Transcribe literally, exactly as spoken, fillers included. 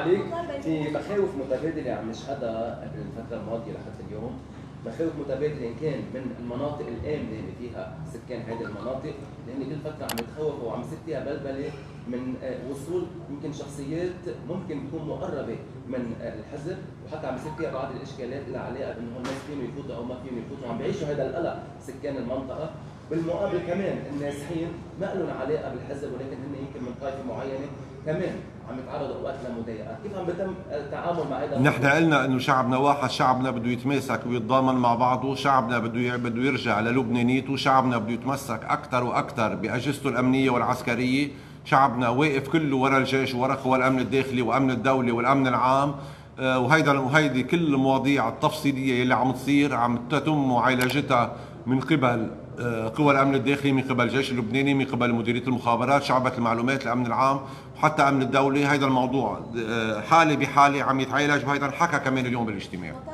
عليك. في مخاوف متبادله عم نشهدها بالفتره الماضيه لحتى اليوم، مخاوف متبادله ان كان من المناطق الامنه اللي فيها سكان هذه المناطق، لان كل فتره عم يتخوفوا وعم يصير فيها بلبله من وصول يمكن شخصيات ممكن تكون مقربه من الحزب، وحتى عم يصير فيها بعض الاشكالات لها علاقه بانه الناس فيهم يفوتوا او ما فيهم يفوتوا، عم بيعيشوا هذا القلق سكان المنطقه. بالمقابل كمان النازحين ما لهم علاقه بالحزب ولكن هن يمكن من طائفه معينه كمان عم يتعرضوا اوقات لمضايقات، كيف عم بيتم التعامل مع هذا؟ نحن قلنا انه شعبنا واحد، شعبنا بده يتماسك ويتضامن مع بعضه، شعبنا بده بده يرجع للبنانيته، شعبنا بده يتمسك اكثر واكثر باجهزته الامنيه والعسكريه، شعبنا واقف كله ورا الجيش وورا قوى الامن الداخلي وامن الدوله والامن العام. وهيدا وهيدي كل المواضيع التفصيليه اللي عم تصير عم تتم معالجتها من قبل قوى الامن الداخلي، من قبل الجيش اللبناني، من قبل مديريه المخابرات، شعبة المعلومات، الامن العام، وحتى امن الدوله. هيدا الموضوع حاله بحاله عم يتعالج، وهيدا انحكى كمان اليوم بالاجتماع.